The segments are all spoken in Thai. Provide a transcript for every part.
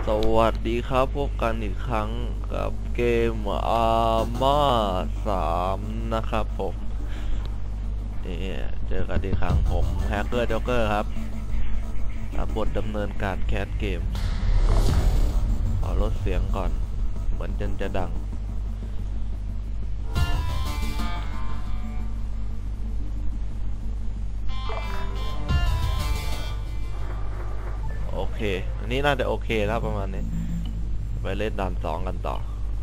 สวัสดีครับพบกันอีกครั้งกับเกมArma 3นะครับผมนี่เจอกันอีกครั้งผมแฮกเกอร์จ็อกเกอร์ครับรับบทดำเนินการแคสเกมขอลดเสียงก่อนเหมือนจะดังโอเคอันนี้น่าจะโอเคแล้วประมาณนี้ไปเล่นด่าน2กันต่อ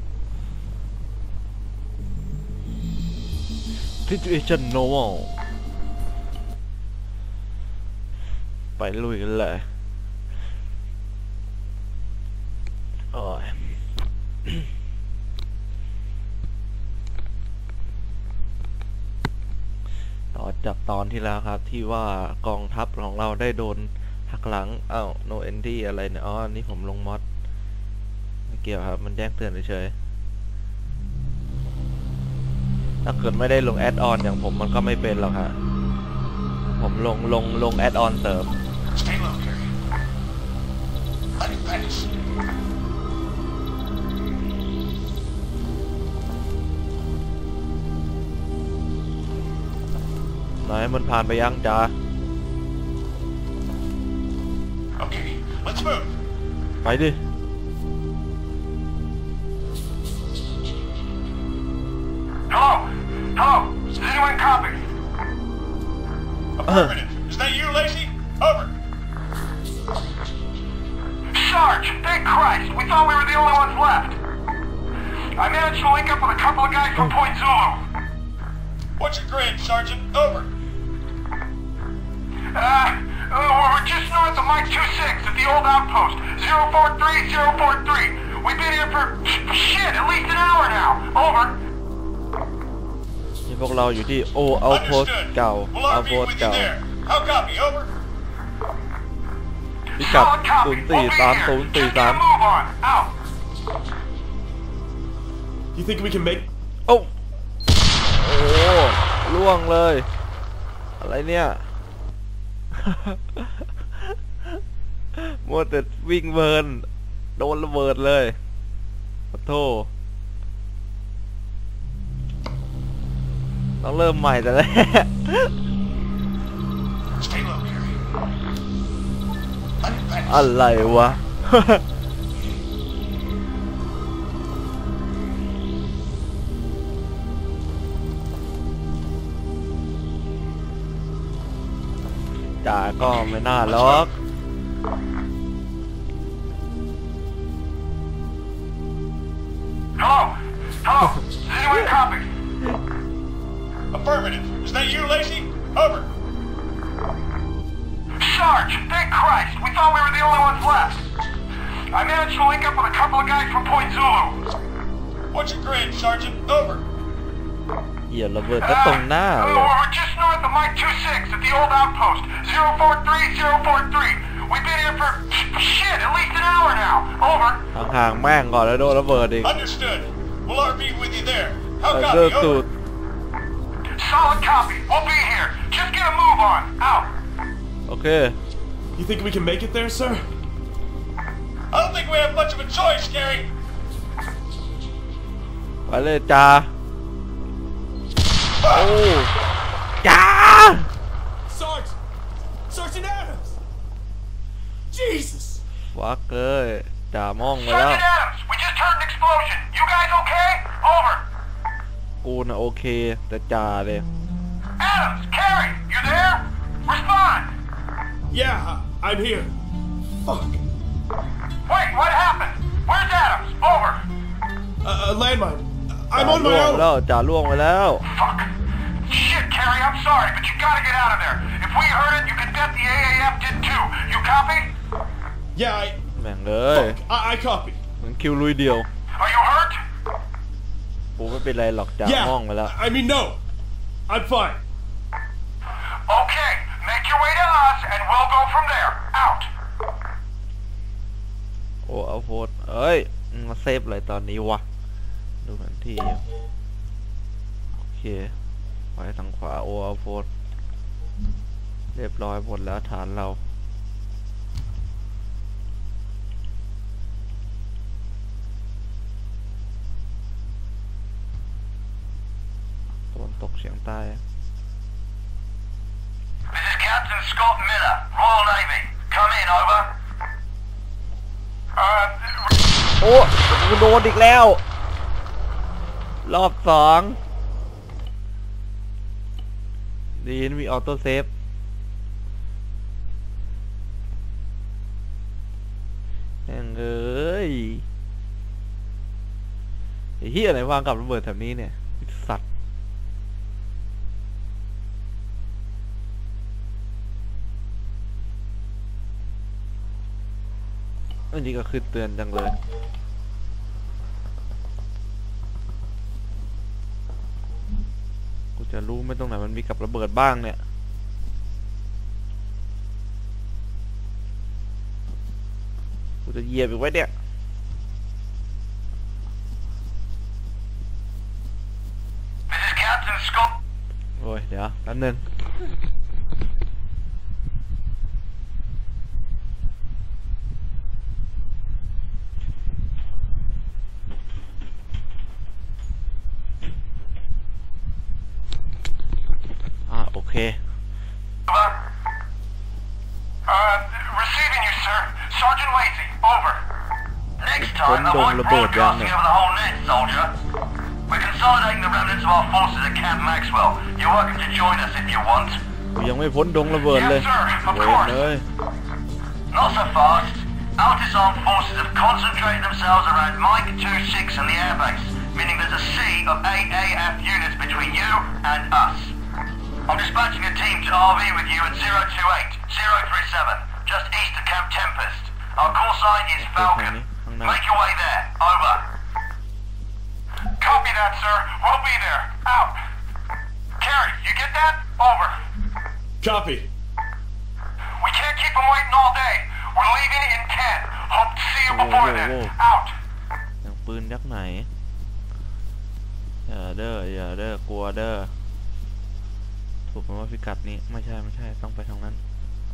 Situation normal ไปลุยกันเลยโอ้ย ต่อจากตอนที่แล้วครับที่ว่ากองทัพของเราได้โดนหักหลังno entry อะไรเนี่ยอ๋อนี่ผมลงมอดไม่เกี่ยวครับมันแจ้งเตือนเฉยๆถ้าเกิดไม่ได้ลงแอดออนอย่างผมมันก็ไม่เป็นหรอกฮะผมลงแอดออนเสริมไหนมันผ่านไปยังจ้าไปดิ Hello? Does anyone copy? Affirmative. Is that you, Lacey? Over. Sarge, thank Christ. We thought we were the only ones left. I managed to link up with a couple of guys from Point Zulu. What's your grade, Sergeant? Over. We're just north of Mike 26 at the old outpost. 043. We've been here for, at least an hour now. Over. พวกเราอยู่ที่เอาโพสเก่าเอาโพสเก่าพิกัด043043 You think we can make โอ้ล่วงเลยอะไรเนี่ยมัวแต่วิ่งเบิร์นโดนระเบิดเลยขอโทษต้องเริ่มใหม่แต่แรกอะไรวะจ่าก็ไม่น่าล็อก Anyone copy? Affirmative. Is that you, Lacey? Over. Sarge, thank Christ. We thought we were the only ones left. I managed to link up with a couple of guys from Point Zulu. What's your grade, Sergeant? Over. เหี้ยระเบิดก็ตรงหน้าเลย We're just north of Mike 26 at the old outpost. 043. We've been here for, at least an hour now. Over. ห่างๆแม่งก่อนแล้วโดนระเบิดอีก Understood. We'll RV with you there. How copy? Over. Solid copy. We'll be here. Just get a move on. Out. Okay. You think we can make it there, sir? I don't think we have much of a choice, Gary. ไปเลยจ้าโอ้จ้า Sergeant Adams. Jesus. ฟักเลยจ่ามองไปแล้ว Sergeant Adams, we just heard an explosion. You guys okay? Over. กูน่ะโอเคแต่จ่าเลย Adams, Carrie, you there? Respond. Yeah, I'm here. Fuck. Wait, what happened? Where's Adams? Over. Landmine. จ่า I'm on ล่ว my ง own. แล้วจ่าล่วงไปแล้ว Fuck. Shit, Carrie, I'm sorry, but you gotta get out of there. If we heard it, you can bet the AAF did too. You copy? Yeah, แม่งเลย I copy. มันคิวลุยเดียว Are you hurt? กูไม่เป็นไรหรอกจ่า Yeah. มองไปแล้ว I mean, no. I'm fine. Okay, make your way to us and we'll go from there. Out. โอ้เอาโพสเอ้ยมาเซฟอะไรตอนนี้วะดูแผนที่โอเคไปทางขวาโอ้เอาโพสเรียบร้อยหมดแล้วฐานเราสียงตาย This is Captain Scott Miller, Royal Navy. Come in, over. โอ้กูโดนอีกแล้ว รอบสองดีนมีออโต้เซฟแม่งเอ้ยไอ้เหี้ยไหนวางกับระเบิดแถวนี้เนี่ยสัตว์อันนี้ก็คือเตือนจังเลยกูจะรู้ไม่ตรงไหนมันมีกับระเบิดบ้างเนี่ยกูจะเหยียบอีกไว้เนี่ย This is Captain Scott. โอ้ยเดี๋ยวแป๊บนึงโอเค Receiving you, sir. Sergeant Lacey, over. Next time, avoid broadcasting over the whole net, soldier. We're consolidating the remnants of our forces at Camp Maxwell. You're welcome to join us if you want. ยังไม่พ้นดงระเบิดเลย Yes, sir. Of เว้ย course. เลย Not so fast. Our disarmed forces have concentrated themselves around Mike 2-6 and the airbase, meaning there's a sea of 8 AF units between you and us. I'm dispatching a team to RV with you at 028-037, just east of Camp Tempest. Our call sign is Falcon. Make your way there. Over. Copy that, sir. We'll be there. Out. Carrie, you get that? Over. Copy. We can't keep them waiting all day. We're leaving in 10. Hope to see you before then. Out. ยังปืนยักษ์ไหนอย่าเด้อกลัวเด้อถูกไหมว่าพิกัดนี้ไม่ใช่ต้องไปทางนั้น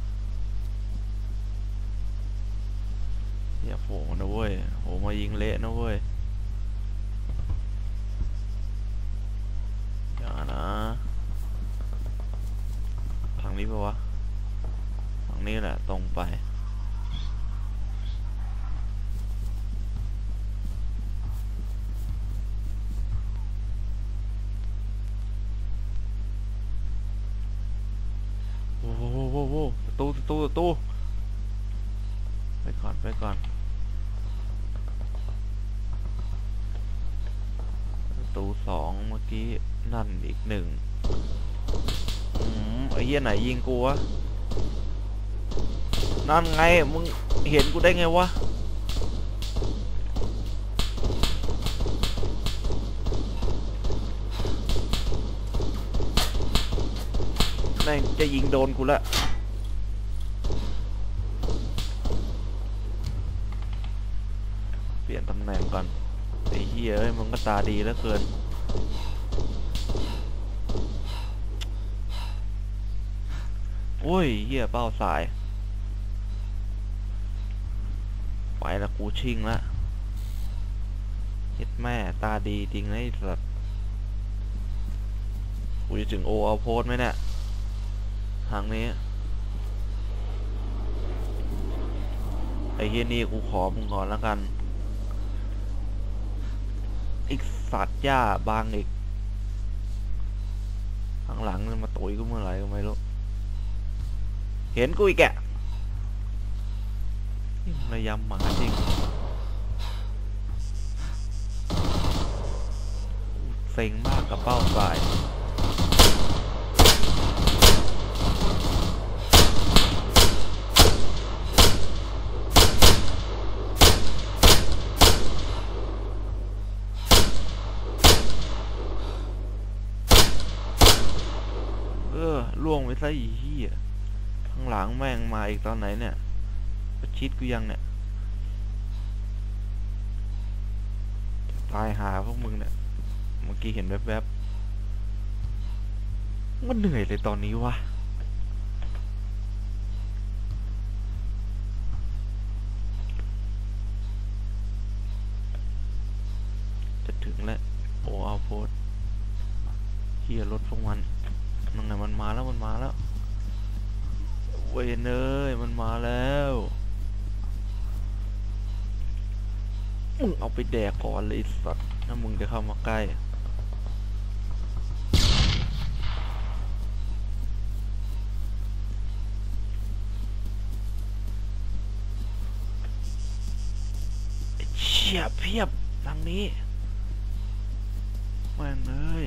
อย่าโผล่นะเว้ยโหมายิงเละนะเว้ยอย่านะทางนี้ปะวะทางนี้แหละตรงไปโอ้โหประตูไปก่อนประตู2เมื่อกี้นั่นอีก1ไอ้เหี้ยไหนยิงกูวะนั่นไงมึงเห็นกูได้ไงวะแม่งจะยิงโดนกูละเปลี่ยนตำแหน่งก่อนไอ้เหี้ยเอ้ยมึงก็ตาดีเหลือเกินโอ้ยเหี้ยเป้าสายไปละกูชิงละเฮ็ดแม่ตาดีจริงนะไอ้สัสกูจะถึงโอเอาโพสไหมเนี่ยทางนี้ไอ้เฮียนี่กูขอมึงก่อนแล้วกันอีกสัตว์หญ้าบางอีกข้างหลังจะมาตุ๋ยกูเมื่อไหร่ก็ไม่รู้เห็นกูอีกแกนี่มันระยำหมาจริงเซ็งมากกับเป้าสายล่วงไปซะอีเหี้ยข้างหลังแม่งมาอีกตอนไหนเนี่ยประชิดกูยังเนี่ยตายหาพวกมึงเนี่ยเมื่อกี้เห็นแวบๆมันเหนื่อยเลยตอนนี้วะจะถึงแล้วโอ้เอาโพสเฮียรถพวกมันนั่นไงมันมาแล้วมันมาแล้วเว้ยเนยมันมาแล้วมึงเอาไปแดกก่อนเลยไอ้สัตว์ถ้ามึงจะเข้ามาใกล้เชี่ยเพียบทางนี้แม่งเลย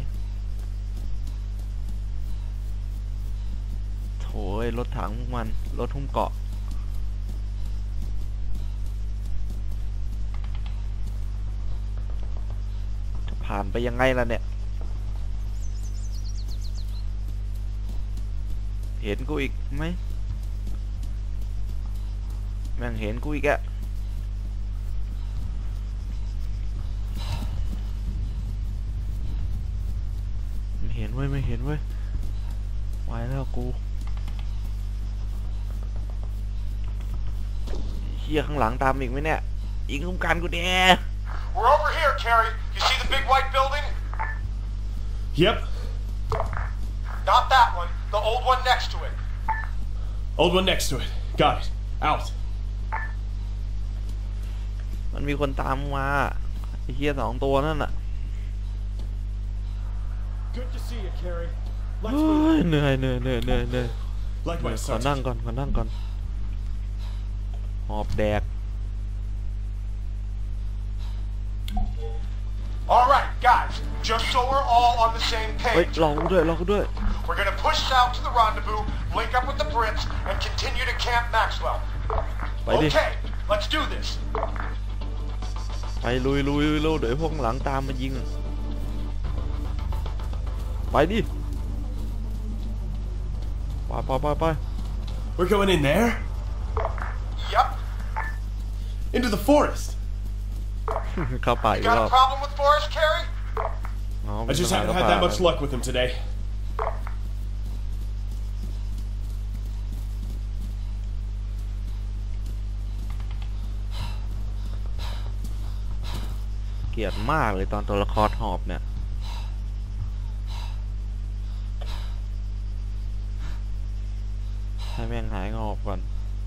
โถ่รถถังพวกมันรถหุ้มเกาะจะผ่านไปยังไงล่ะเนี่ยเห็นกูอีกไหมแม่งเห็นกูอีกอะไม่เห็นเว้ยไม่เห็นเว้ยไปแล้วกูเฮียข้างหลังตามอีกไหมเนี่ยยิงคุ้มกันกูแน่ We're over here, Carrie. You see the big white building? Yep. Not that one. The old one next to it. Old one next to it. Got it. Out. มันมีคนตามมาไอ้เฮีย2 ตัวนั่นน่ะ Good to see you, Carrie. เฮ้ Let's move. ยเหนื่อยเหนื่อยเหนื่อยเหนื่อยเหนื่อย Likewise, ขอนั่ง Sergeant. ก่อนขอนั่งก่อนหอบแดก All right, guys. Just so we're all on the same เฮ้ย page. รอกูด้วยรอกูด้วย We're gonna push south to the rendezvous, link up with the Brits, and continue to Camp Maxwell. ไปดิ Okay, let's do this. ไปลุยลุยลุยเดี๋ยวพวกข้างหลังตามมายิงไปดิไปไปไปไป We're going in there? Yup. Into the forest. เข้าป่าอี You กร got อบ a problem with Forrest, Carrie? อ๋อ I ไม่ just ต้อง haven't เข้า had ป่า that much luck with him today. เกลียดมากเลยตอนตัวละครหอบเนี่ยให้แม่งหายหอบก่อน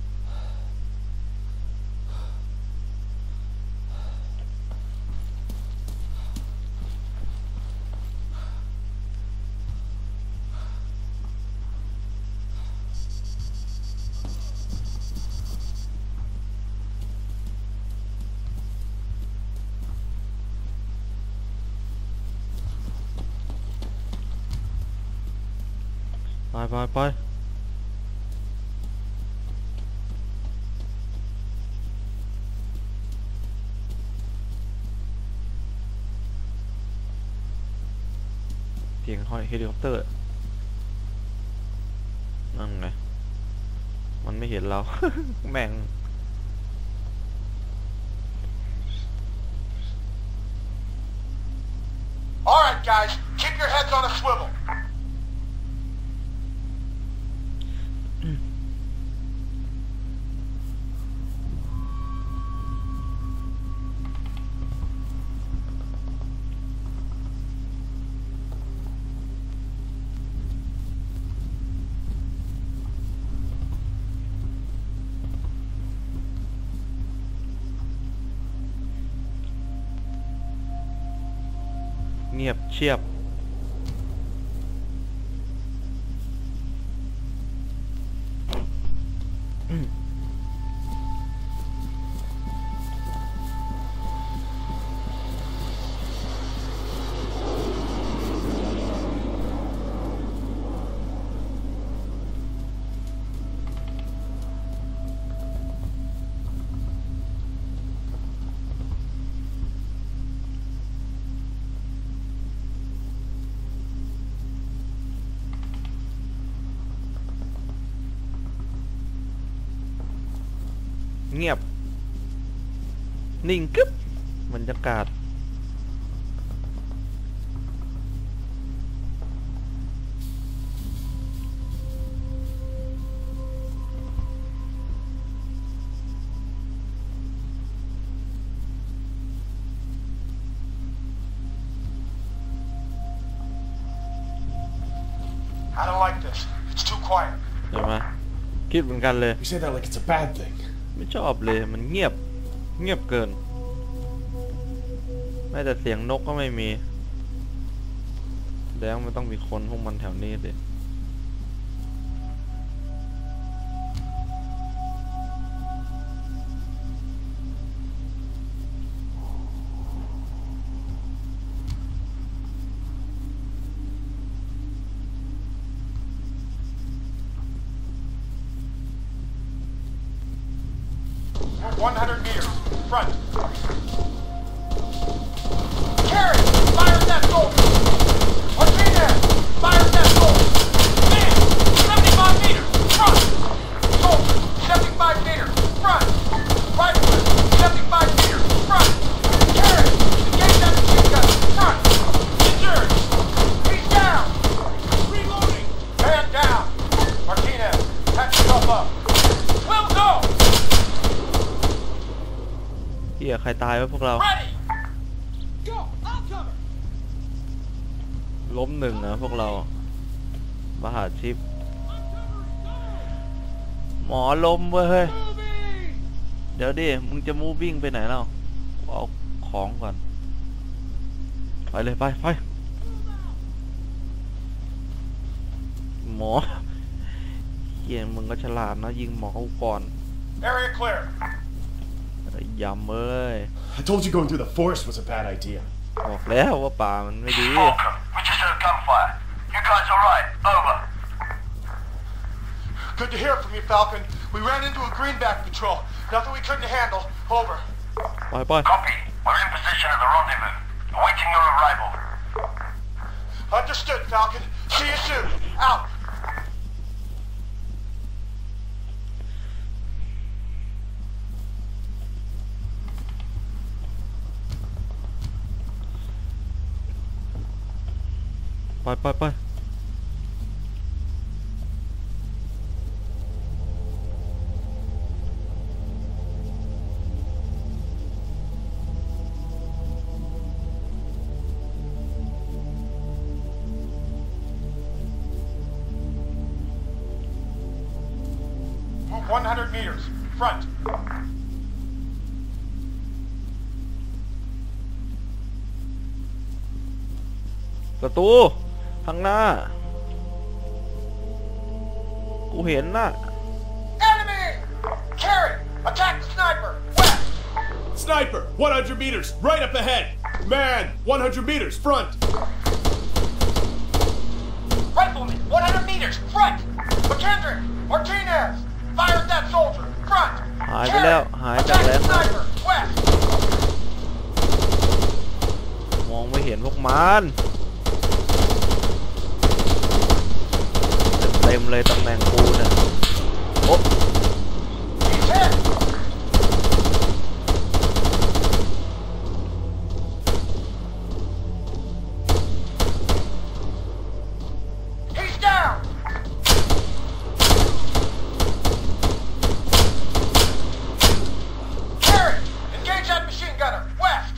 ไปไปไปเสียงห้อยเฮลิคอปเตอร์นั่นไงมันไม่เห็นเรา แม่ง All right, guys. Keep your heads on a swivel. เงียบเชียบเงียบนิ่งกึ๊บบรรยากาศ It's too quiet. เห็นไหมคิดเหมือนกันเลย You say that like it's a bad thing. ไม่ชอบเลยมันเงียบเกินแม้แต่เสียงนกก็ไม่มีแล้วมันต้องมีคนพวกมันแถวนี้สิ 100 meters. Front. Carry! Fire at that soldier! Martinez! Fire at that soldier! Man! 75 meters! Front! Soldier! 75 meters! Front! Rifleman! 75 meters! Front! Carry! Engage that machine gun! Front! Injured! He's down! Reloading! Man down! Martinez! Patch yourself up! We'll go! เหี้ยใครตายวะพวกเรา Ready! Go! I'll cover! ล้มหนึ่งนะพวกเราประหารชีพหมอล้มเว้ยเฮ้ย เดี๋ยวดิมึงจะมูวิ่งไปไหนแล้วเอาของก่อนไปเลยไปหมอเหี้ยมึงก็ฉลาดนะยิงหมอกูก่อน Area clear. ยำเอ้ย I told you going through the forest was a bad idea. บอกแล้วว่าป่ามันไม่ดี Falcon, we just heard gunfire. You guys alright? Over. Good to hear from you, Falcon. We ran into a greenback patrol. Nothing we couldn't handle. Over. ไป Copy. We're in position at the rendezvous. Awaiting your arrival. Understood, Falcon. See you soon. Out. ไป 100 meters. Front. ศัตรูข้างหน้ากูเห็นน่ะ Enemy! Carry! Attack the sniper! West! Sniper, 100 meters, right up ahead. Man, 100 meters, front. Rifleman! 100 meters! Front! McKendrick! Martinez! Fire at that soldier! Front! หายไปแล้วหายจาก Attack แล้ว the sniper! West! มองไม่เห็นพวกมันเต็มเลยตำแหน่งกูเนี่ยโอ้ He's hit! He's down! Carry! Engage that machine gunner! West!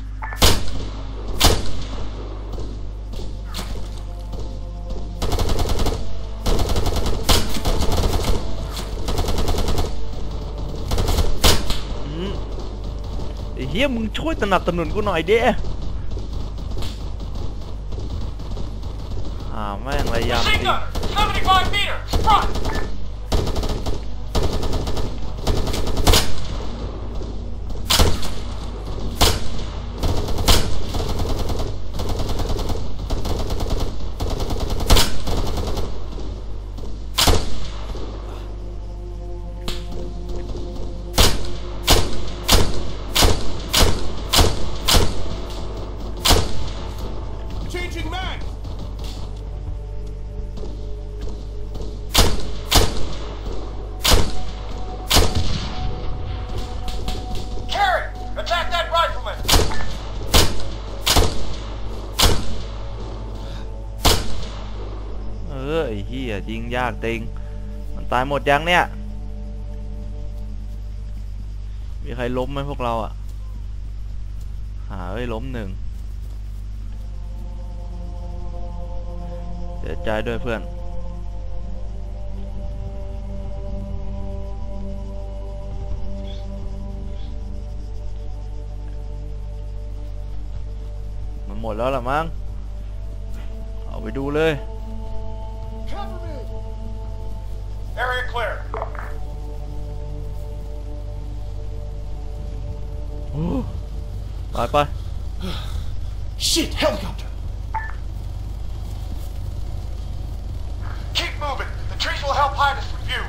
ไอ้เฮียมึงช่วยสนับสนุนกูหน่อยเด้แม่งระยำ Machine ดิ gunner! 75 meters! Front! Changing mag. Carry! Attack that rifleman! ไอ้เฮียยิงยากจริงมันตายหมดยังเนี่ยมีใครล้มไหมพวกเราอ่ะล้มหนึ่งเสียใจด้วยเพื่อนหมดแล้วล่ะมั้งเอาไปดูเลย Area clear. ไป Shit, helicopter! Keep moving. The trees will help hide us from view.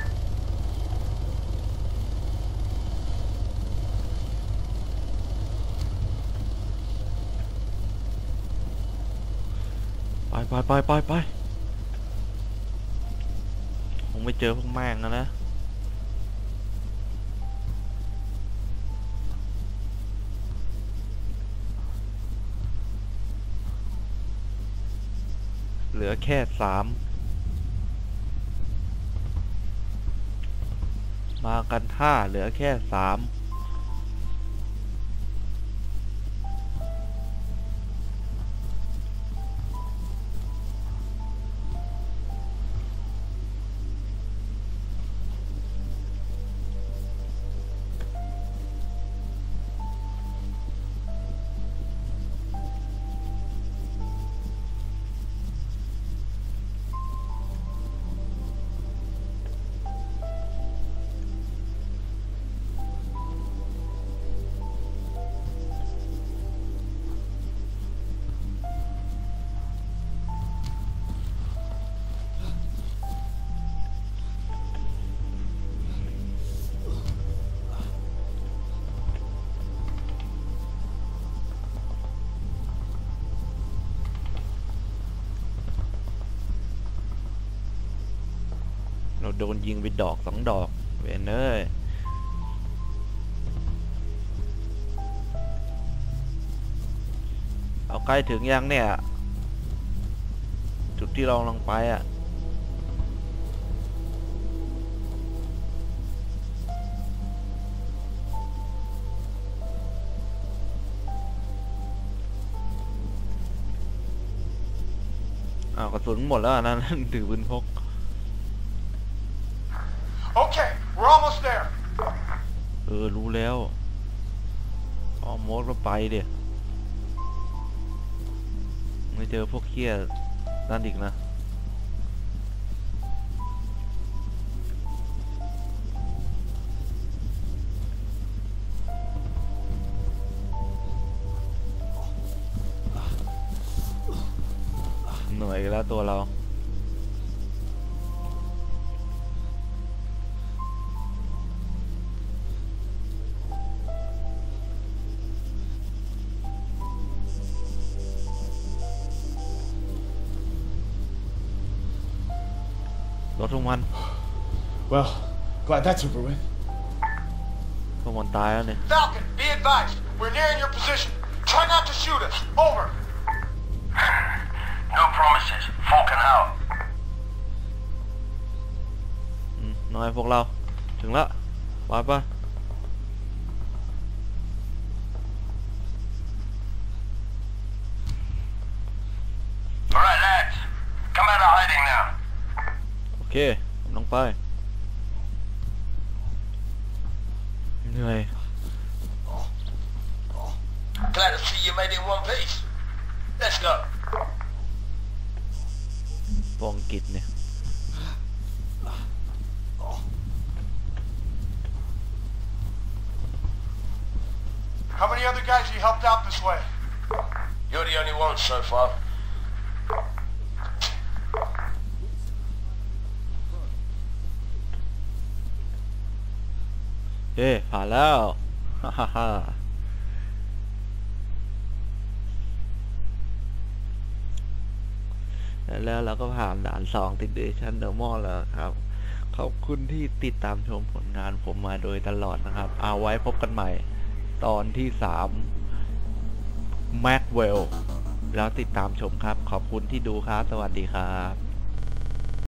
ไปคงไม่เจอพวกแม่งนะเหลือแค่3มากันท่าเหลือแค่3เราโดนยิงไปดอก2 ดอกเว้นเอ้ยเอาใกล้ถึงยังเนี่ยจุดที่เราลงไปอ่ะกระสุนหมดแล้วนะ ถือปืนพก Okay, we're almost there. รู้แล้วออมดก็ไปเดี๋ยไม่เจอพวกเหี้ยนั่นอีกนะเหนื่อยแล้วตัวเรารถทุกวัน Well, glad that's over with. พวกมันตายแล้วเนี่ย Falcon, be advised. We're nearing your position. Try not to shoot us. Over. No promises. Falcon out. น้อยพวกเราถึงแล้วไป Alright, lads. Come out of hiding now. โอเคลงไปเหนื่อย Glad to see you made it in one piece. Let's go. ปองกิจเนี่ย How many other guys you helped out this way? You're the only one so far. ผ่านแล้ว แล้วเราก็ผ่านด่าน2ติดเดชั่นเดอร์มอลแล้วครับขอบคุณที่ติดตามชมผลงานผมมาโดยตลอดนะครับเอาไว้พบกันใหม่ตอนที่3 Maxwell แล้วติดตามชมครับขอบคุณที่ดูครับสวัสดีครับ